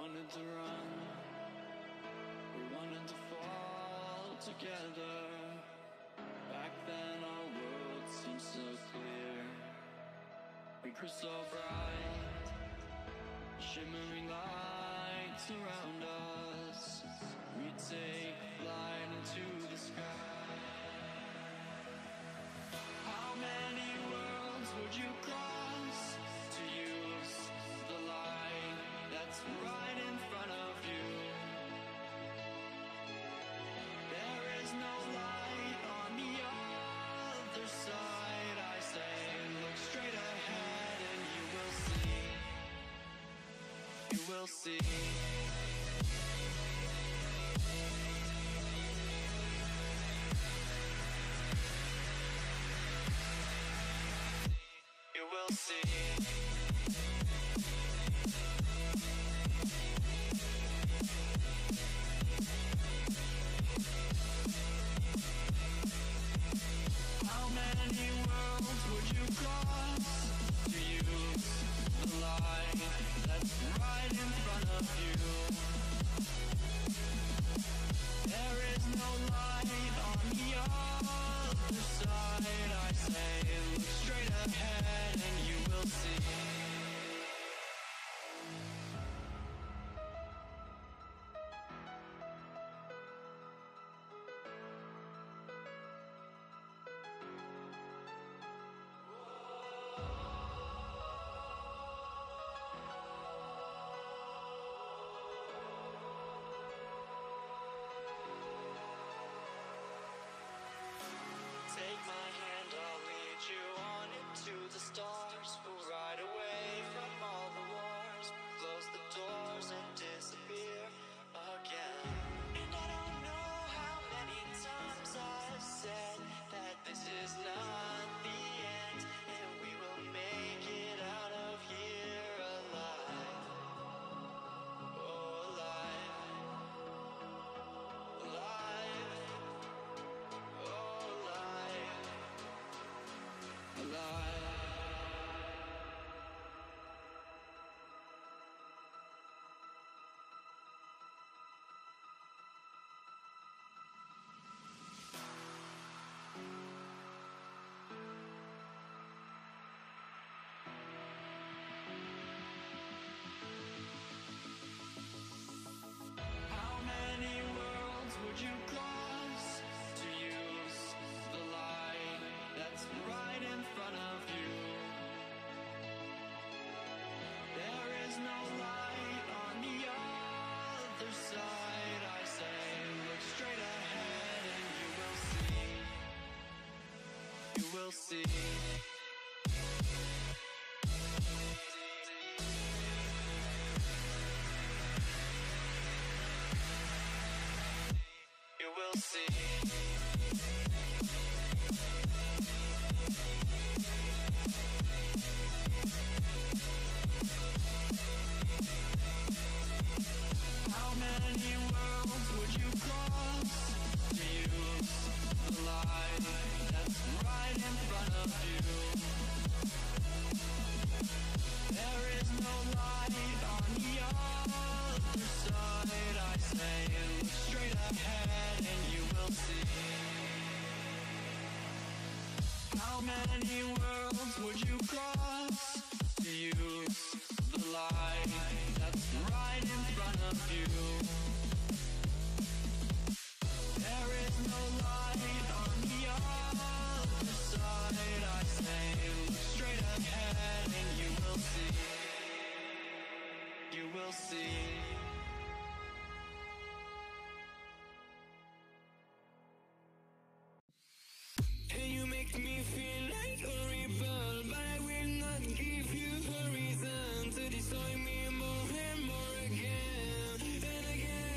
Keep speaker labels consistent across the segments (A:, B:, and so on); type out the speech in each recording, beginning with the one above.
A: wanted to run, we wanted to fall together. Back then our world seemed so clear. We grew so bright, shimmering lights around us. We'd take flight into the sky. How many worlds would you cross to use the light that's right in front of you? There is no light on the other side. I say, look straight ahead and you will see. You will see. You will see. How many worlds would you cross to use the light that's right in front of you? There is no light on the other side. I say, look straight ahead and you will see. Take my hand, I'll lead you on into the stars. We'll ride away from all the wars, close the doors and disappear again. And I don't know how many times I've said that this is not the end, and we will make it out of here alive. Oh, alive. Alive. Oh, alive. Alive. How many worlds would you cross to use the light that's right in front of you? There is no light on the other side. I say, look straight ahead and you will see. You will see. You will see. How many worlds would you cross to use the light that's right in front of you? There is no light on the other side. I say, look straight ahead and you will see. How many worlds would you cross to use the light that's right in front of you? There is no light on the other side. I say, look straight ahead and you will see. You will see.
B: And you make me feel like a rebel, but I will not give you a reason to destroy me more and more again and again.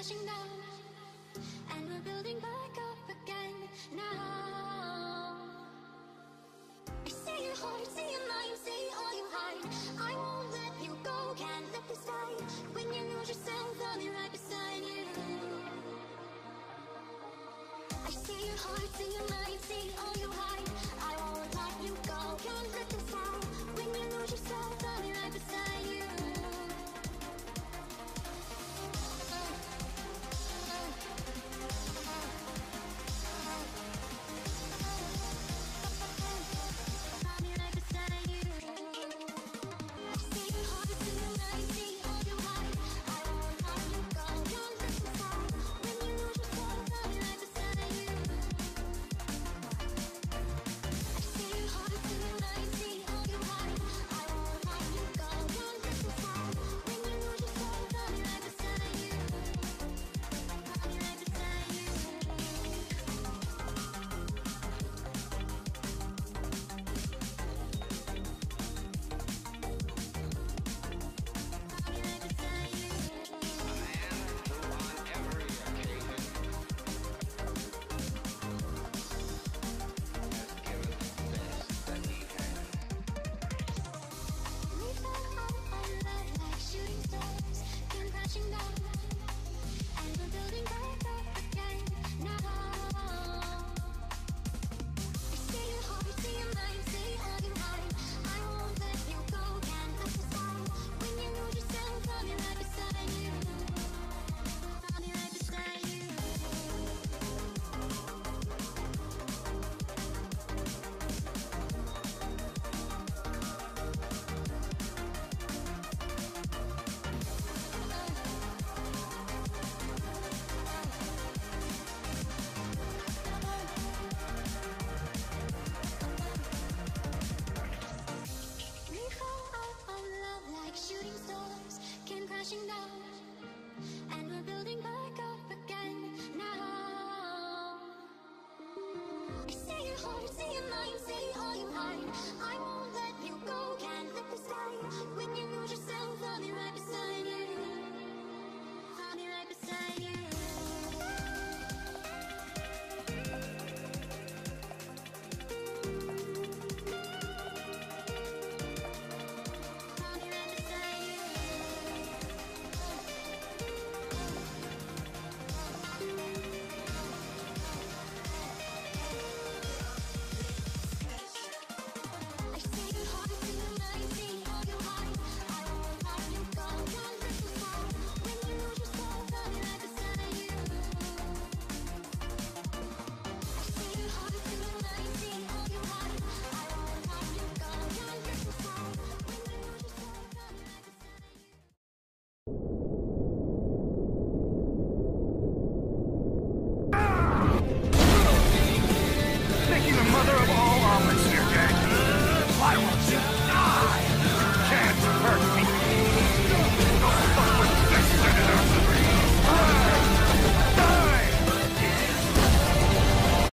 C: crashing down, and we're building back up again now. I see your heart, see your mind, see all you hide. I won't let you go, can't let this die. When you lose yourself, I'll be right beside you. I see your heart, see your mind, see all you hide.